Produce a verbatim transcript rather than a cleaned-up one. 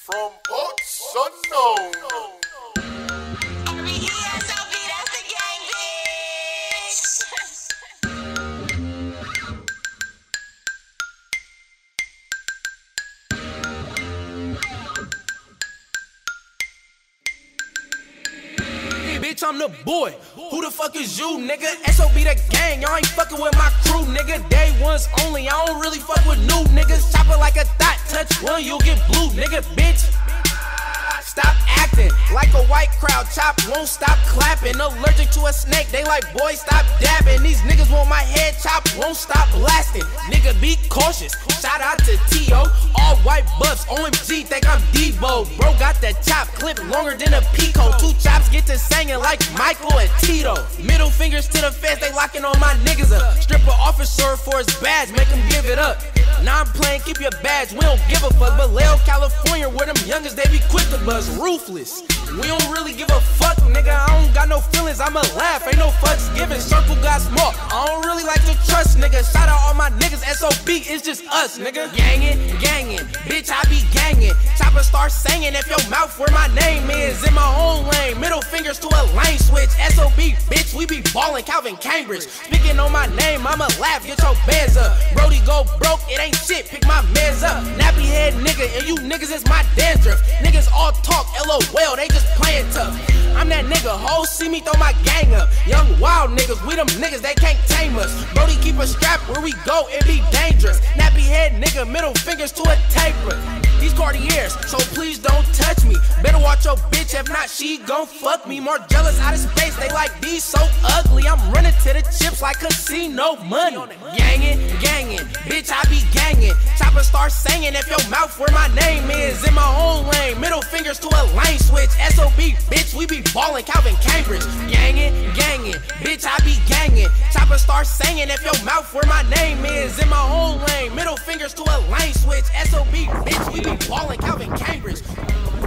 From parts unknown. R E E S O B, that's the gang, bitch. Bitch, I'm the boy. Who the fuck is you, nigga? S O B the gang, y'all ain't fucking with my crew, nigga. Day ones only, I don't really fuck with new niggas. Chop it like a thought, touch one, you'll get blue, nigga, bitch. Stop acting like a white crowd. Chop won't stop clapping. Allergic to a snake, they like, boy, stop dabbing. These niggas want my head chopped, won't stop blasting. Nigga, be cautious. Shout out to T O All white buffs, O M G, think I'm Debo. Bro got that chop clip longer than a Pico. Two chops get to singing like Michael and Tito. Middle fingers to the fence, they locking on my niggas up. Stripper officer for his badge, make him give it up. Now I'm playing, keep your badge, we don't give a fuck. But Leo, California, where them youngers, they be quick to buzz. Ruthless, we don't really give a fuck, nigga. I don't got no feelings, I'ma laugh, ain't no fucks given. Circle got small, I don't really like to trust, nigga. Shout out all my niggas, S O B, it's just us, nigga. Gangin', gangin', bitch, I be gangin'. Chopper start singing if your mouth where my name is. In my own lane, middle fingers to a lane switch. S O B, bitch, we be ballin', Calvin Cambridge. Speaking on my name, I'ma laugh, get your bands up. Brody go broke, it ain't shit, pick my mans up. Nappy head nigga, and you niggas is my dandruff. Niggas all talk, LOL, they just playin' tough. I'm that nigga, hoes see me throw my gang up. Young wild niggas, we them niggas, they can't tame us. Brody keep a strap where we go, it be dangerous. Nappy head nigga, middle fingers to a taper. These Cartiers, so please don't touch me. Better watch your bitch, if not she gon' fuck me. More jealous out of space, they like these so ugly. I'm running to the chips like casino money. Gangin', gangin', bitch, I be gangin'. Chopper start singing if your mouth where my name is. In my own lane, middle fingers to a lane switch. S O B, bitch, we be ballin', Calvin Cambridge. Gangin', gangin', bitch, I be gangin'. Chopper start singing if your mouth where my name is. In my own lane, middle fingers to a lane switch. S O B, bitch, we be ballin', Calvin Cambridge.